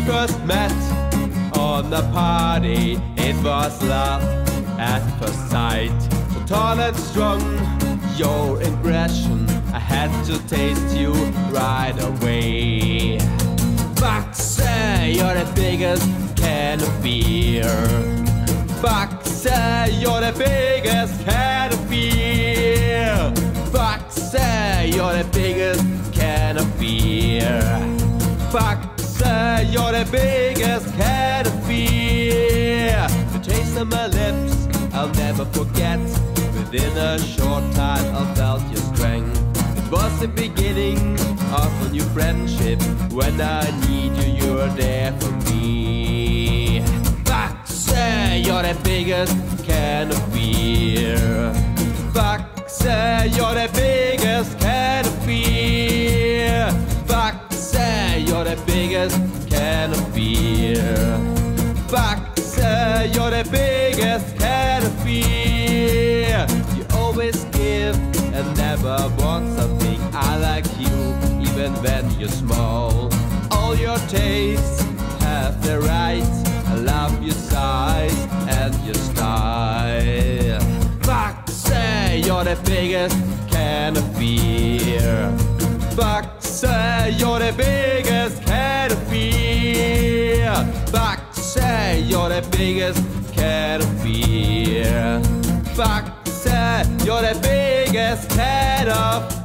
first met on a party, it was love at first sight. So tall and strong, your aggression, I had to taste you right away. Fox, you're the biggest can of beer. Fox, you're the biggest can of beer. Fox, you're the biggest can of beer. Fox, you're the biggest can of beer. The taste of my lips, I'll never forget. Within a short time, I felt your strength. It was the beginning of a new friendship. When I need you, you're there for me. Fox, you're the biggest can of beer. Fox, you're the biggest can of beer. Fox, you're the biggest can of beer. Fox, you're the biggest can of beer. You always give and never want something. I like you even when you're small. All your tastes have the right. I love your size and your style. Fox, you're the biggest can of beer. Fox, you're the biggest can of beer. Fox, you're the biggest can of beer. Fox, you're the biggest can of